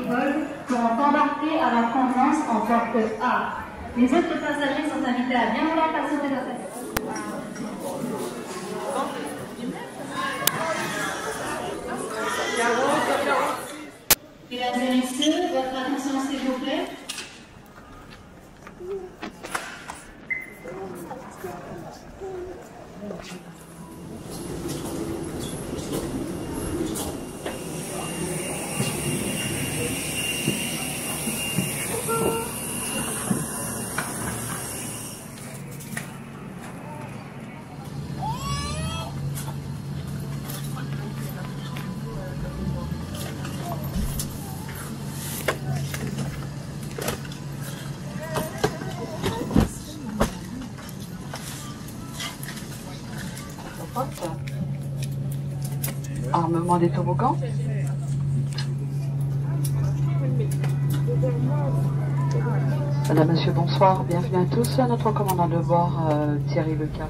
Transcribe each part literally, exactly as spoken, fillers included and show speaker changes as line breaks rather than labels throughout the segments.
agricole pourront embarquer à leur convenance en porte A. Les autres passagers sont invités à bien vouloir patienter leur tête. Mesdames et messieurs, votre attention s'il vous plaît.
Armement des toboggans. Madame, Monsieur, bonsoir. Bienvenue à tous. Notre commandant de bord, euh, Thierry Lecap.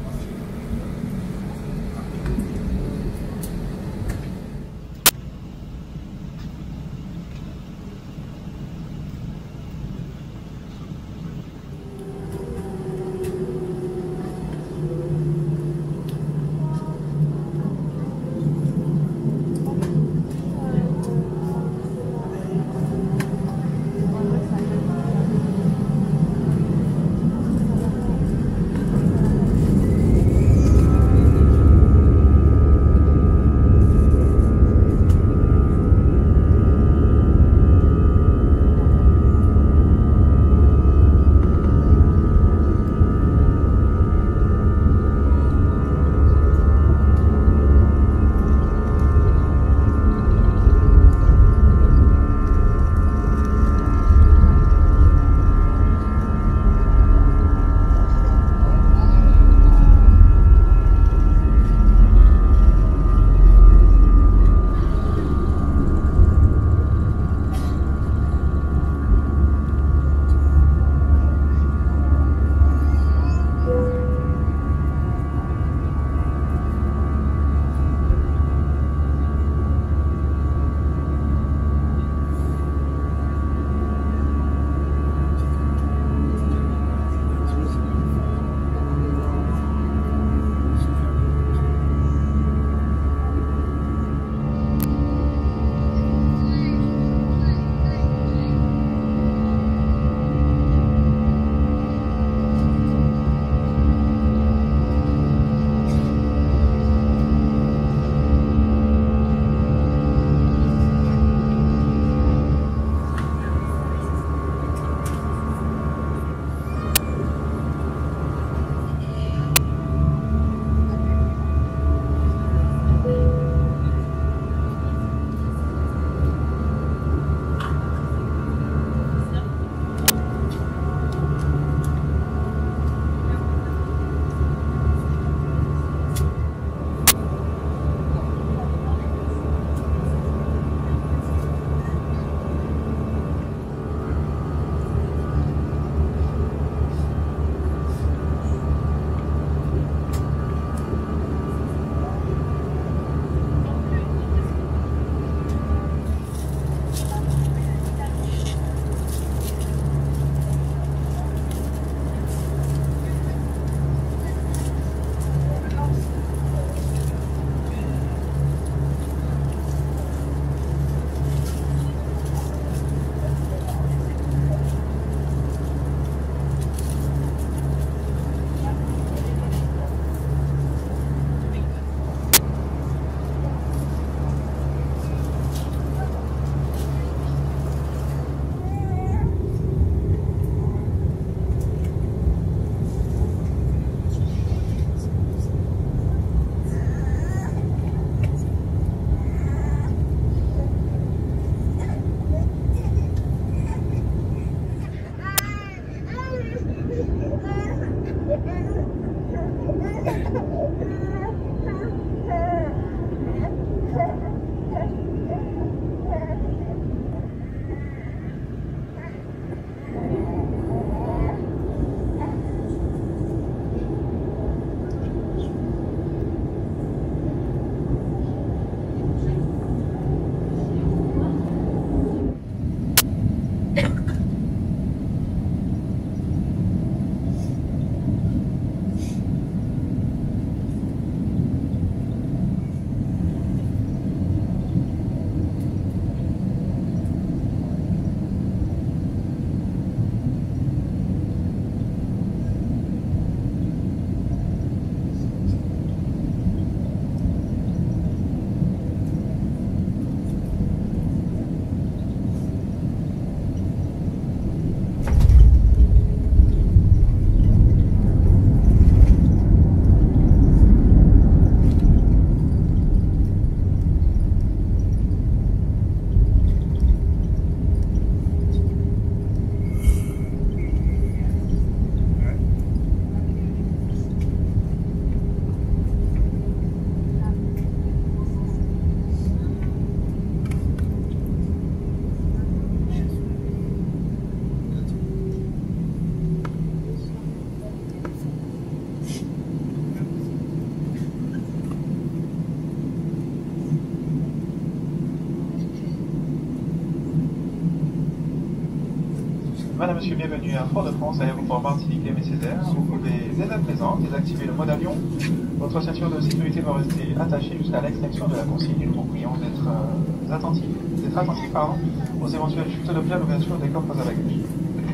Madame, Monsieur, bienvenue à Fort-de-France, à l'aéroport Martinique Aimé Césaire. Vous pouvez dès à présent désactiver le mode avion. Votre ceinture de sécurité va rester attachée jusqu'à l'extinction de la consigne. Nous vous prions d'être euh, attentifs, d'être attentifs pardon, aux éventuelles chutes d'objets à l'ouverture des coffres à bagages.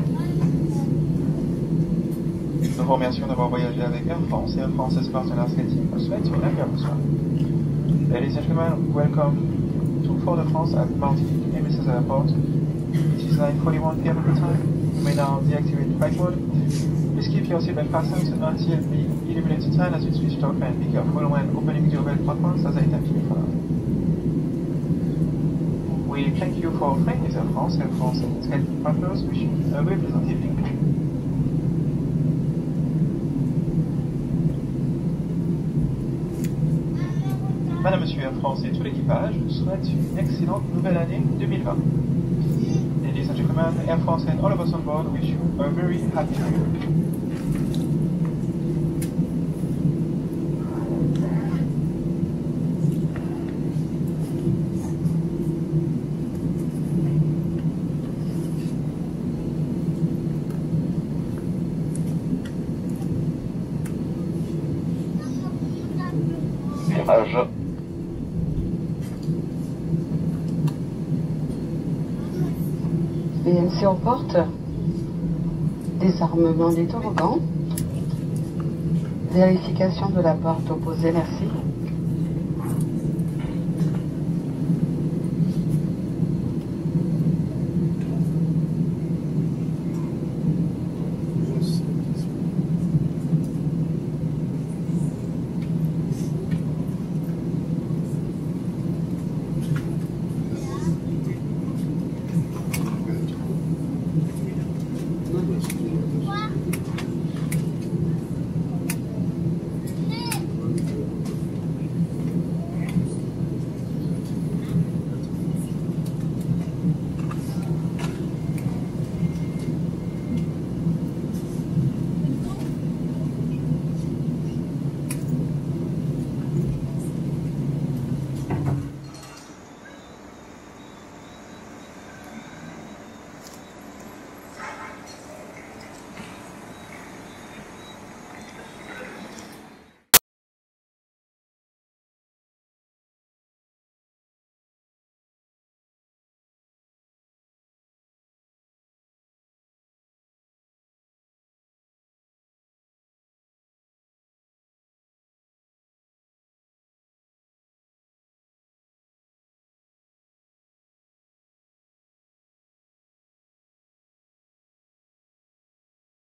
Nous vous remercions d'avoir voyagé avec Air France et Air France's Partners Team vous souhaite une agréable soirée. Ladies and gentlemen, welcome to Fort-de-France at Martinique Aimé Césaire Airport. It is nine forty-one p m local time. You may now deactivate flight mode. Please keep your seatbelt fastened until the illuminated sign has been switched off, and be careful when opening the overhead platforms as I thank you for that. We thank you for flying with Air France. Air France and its healthy partners wish you a very pleasant evening. Madame, Monsieur, Air France et tout l'équipage vous souhaitent une excellente nouvelle année deux mille vingt. Ladies and gentlemen, Air France and all of us on board wish you a very happy new year.
Virage.
B M C aux portes, désarmement des toboggans, vérification de la porte opposée, merci.